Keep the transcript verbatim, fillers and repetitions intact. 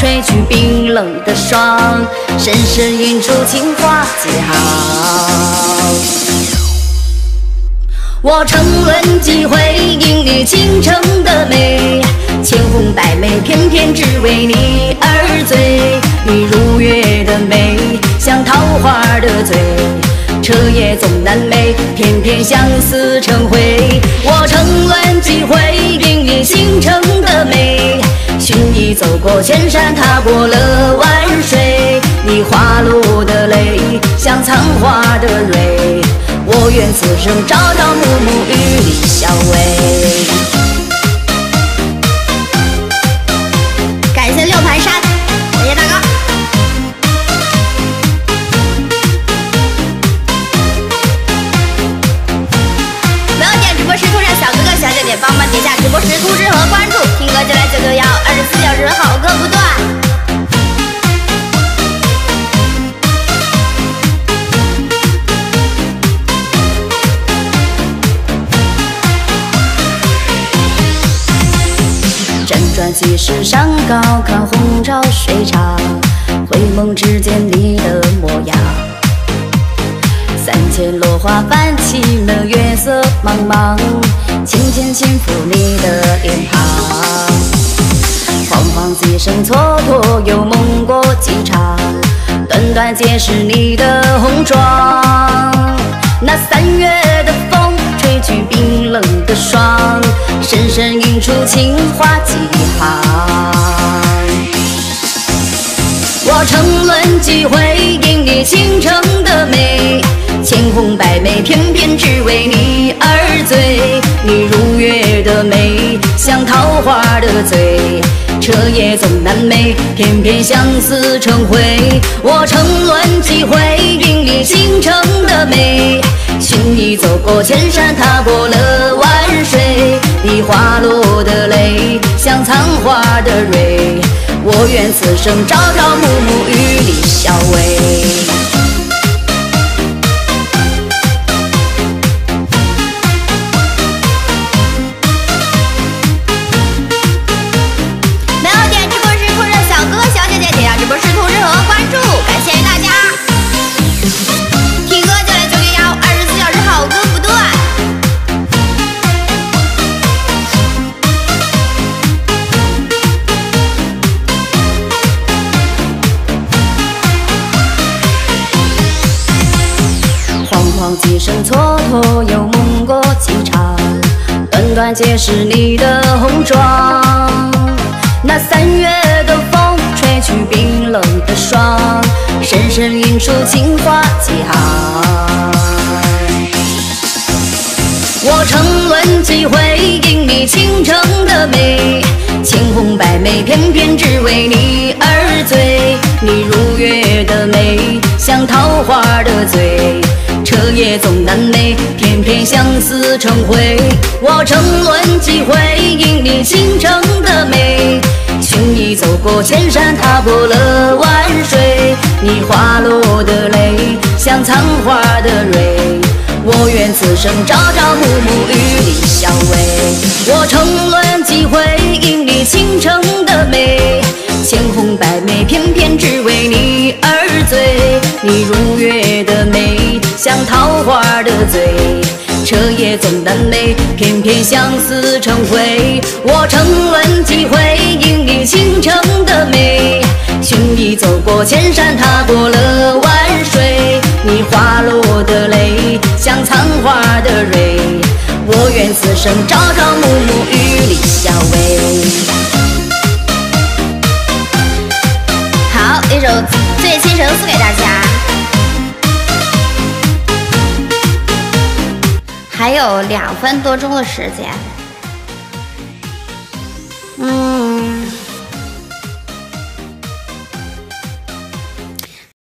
吹去冰冷的霜，深深印出情话记号。我乘轮几回，迎你倾城的美，千红百媚，偏偏只为你而醉。你如月的美，像桃花的醉，彻夜总难寐，偏偏相思成灰。我乘轮几回，迎你倾城的美，寻你走过千山，踏过了万水。你花落的泪，像残花的蕊，我愿此生朝朝暮暮与你相偎。感谢六盘山，感谢大哥。没有点直播时图上小哥哥小姐姐帮忙点下直播时通知和关注，听歌就来九九幺，二十四小时好歌不断。辗转几世山高，看红潮水长，回梦只见你的模样。三千落花泛起了月色茫茫，轻轻轻抚你的脸庞。惶惶几声蹉跎，又梦过几场，短短皆是你的红妆。那三月的风吹去冰冷的霜，深深印出情话几行。我乘轮几回，迎你倾城的美，千红百媚，偏偏只为你而醉。你如月的美，像桃花的醉，彻夜总难寐，偏偏相思成灰。我乘轮几回，迎你倾城的美，寻你走过千山，踏过了万水。你花落的泪，像残花的蕊，我愿此生朝朝暮暮与你相偎。没有点直播时通知小哥哥小姐姐，点下直播时通知和关注，感谢大家。听歌就来九九幺，二十四小时好歌不断。惶惶几声蹉跎，又梦过几场，短短皆是你的红妆。那三月的风吹去冰冷的霜，深深印出情话几行。我乘轮几回，迎你倾城的美，千红百媚，偏偏只为你而醉。你如月的美，像桃花的醉，彻夜总难寐，偏偏相思成灰。我乘轮几回，迎你倾城的美，寻你走过千山，踏过了万水。你花落的泪，像残花的蕊，我愿此生朝朝暮暮与你相偎。我乘轮几回，迎你倾城的美，千红百媚，偏偏只为你而醉。你如月的美，像桃花的醉，彻夜总难寐，偏偏相思成灰。我乘轮几回，迎你倾城的美，寻你走过千山，踏过了万水。你花落的泪，像残花的蕊，我愿此生朝朝暮暮与你相偎。好，一首《醉心神》送给大家。还有两分多钟的时间，嗯。